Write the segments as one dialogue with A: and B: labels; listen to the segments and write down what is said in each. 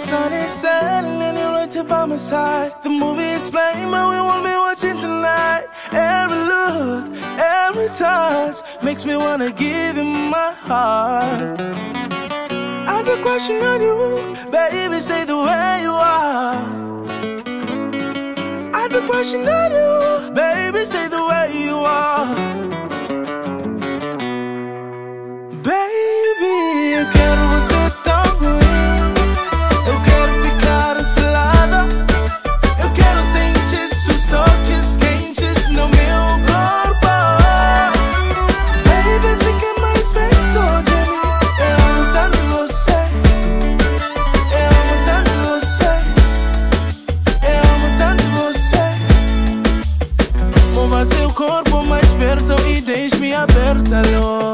A: sun is setting and you're right here by my side. The movie is playing, but we won't be watching tonight. Every look, every touch makes me wanna give you my heart. I have a question on you, baby, stay the way you are. I have a question on you, baby, stay the way you are. Baby, eu quero você tão ruim. Eu quero ficar ao seu lado. Eu quero sentir seus toques quentes no meu corpo. Baby, fique mais perto de mim. Eu amo tanto você. Eu amo tanto você. Eu amo tanto você. Mova seu corpo mais perto e deixe-me aberta, lo.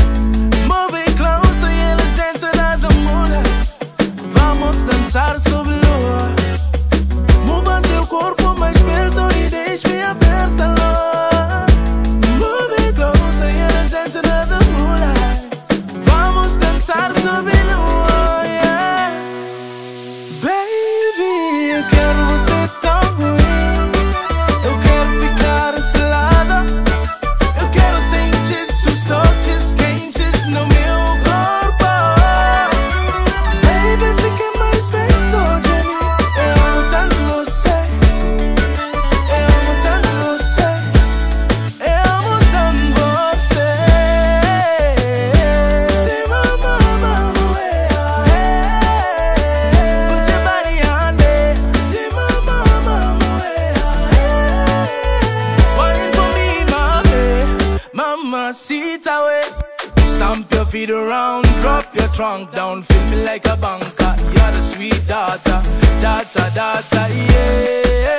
A: Dançar sob lua. Mova seu corpo mais perto e deixe-me aberta, lua. Move closer and let's dance under the moonlight. Vamos dançar sob lua, yeah. Baby, eu quero você tão ruim. Eu quero ficar ao seu lado. Eu quero sentir seus toques quentes no meu corpo. Baby, fica Mamacita way. Stamp your feet around, drop your trunk down, feel me like a banker. You're the sweet daughter, daughter, daughter, yeah.